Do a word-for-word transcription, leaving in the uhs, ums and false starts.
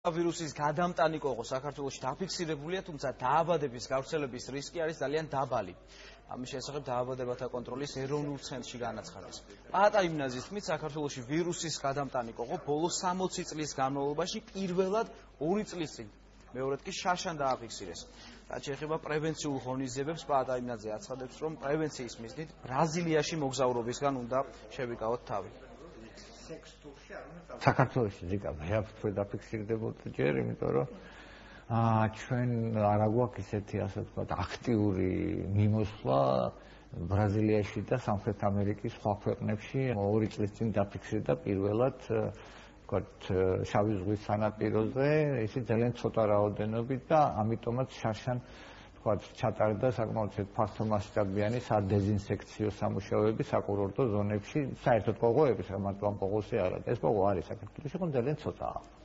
ვირუსის გადამტანი კოღო საქართველოში დაფიქსირებულია, თუმცა დაავადების გავრცელების რისკი არის ძალიან დაბალი. ამის შესახებ დაავადებათა კონტროლის ეროვნულ ცენტრში განაცხადეს. პატაიმნაზის თქმით, საქართველოში ვირუსის გადამტანი კოღო ბოლო სამოცი წლის განმავლობაში პირველად ორი წლის წინ მეორედ კი შაშან დააფიქსირეს. რაც შეეხება პრევენციულ ღონისძიებებს, პატაიმნაძე აცხადებს, რომ პრევენციის მიზნით ბრაზილიაში მოგზაურობისგან უნდა შევიკავოთ თავი. საქართველოში ზიკა ვერაფერ დაფიქსირდებოდა ჯერ, იმიტომ რომ აა ჩვენ არა გვაქვს ისეთი, ასე ვთქვათ, აქტიური მიმოსვლა ბრაზილიაში და სამხრეთ ამერიკის სხვა ქვეყნებში. ორი წლის წინ დაფიქსირდა პირველად, ვთქვათ, შავი ზღვის სანაპიროზე, ისე ძალიან ცოტა რაოდენობით და ამიტომაც შაშან ჩატარდა საკმაოდ ფართომასშტაბიანი სადეზინსექციო სამუშაოები საკურორტო ზონებში, საერთოდ კოღოების, მაგრამ კოღოსი არა. ეს კოღო არის საქართველოში, მაგრამ ძალიან ცოტაა.